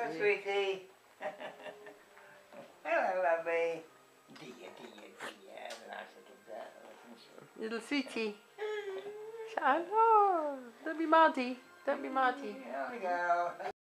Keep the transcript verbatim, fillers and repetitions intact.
Hello, sweetie. Hello, lovely. Dear, dear, dear. Luister op dat. Little sweetie. Say hello. Don't be Marty. Don't be Marty. Here we go.